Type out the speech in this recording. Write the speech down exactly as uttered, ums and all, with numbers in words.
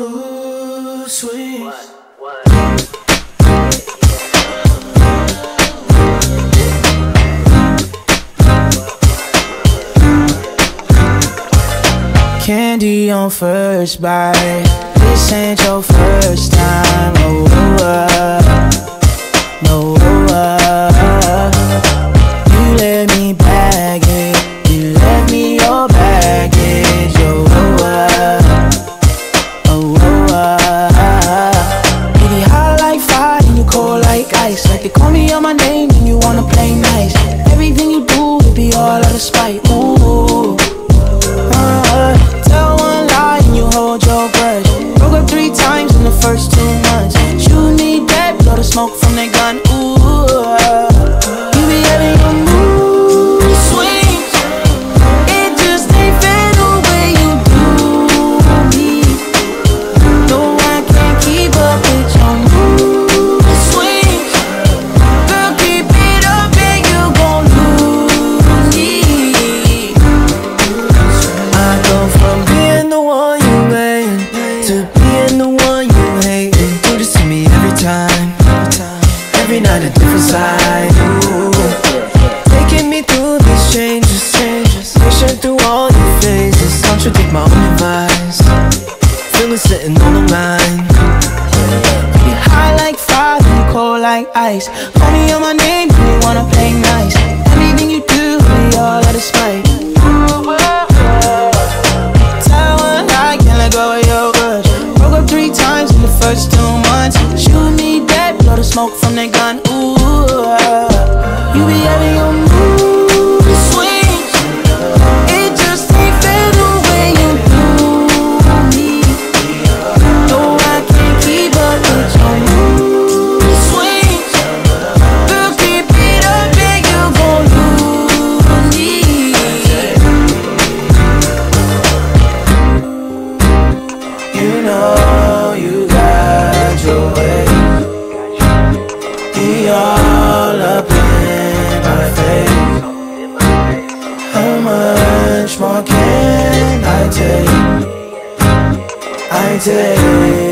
Mood swings. What? Candy on first bite. This ain't your first time. Oh, uh, no, uh, you let me bag it. You let me your baggage. Oh, uh, oh, uh, you be hot like fire and you cold like ice. Like they call me on my name and you wanna play nice. Everything you do, it be all out of spite. Ooh. Hold your breath. Broke up three times in the first two months. Shoot me dead, blow the smoke from that gun. Ooh, you be having your mood swings. It just ain't fair the way you do me. No, I can't keep up with your mood swings. Girl, keep it up and you gon' lose me. I go from being the one to being the one you hate. Do this to me every time, every night a different side. Ooh. Taking me through these changes, changes. Pushing through all your phases. Contradict my own advice. Feeling sitting on the line. Be high like fire, you cold like ice. Call me on my name, you wanna play nice. Everything you do, be all out of spite. First two months, shoot me dead, blow the smoke from that gun. Ooh, you be having your mood swings. It just ain't fair the way you do me. No, I can't keep up with your mood swings. Girl, keep it up and you gon' lose me. You know you your way. Be all up in my face. How much more can I take? I take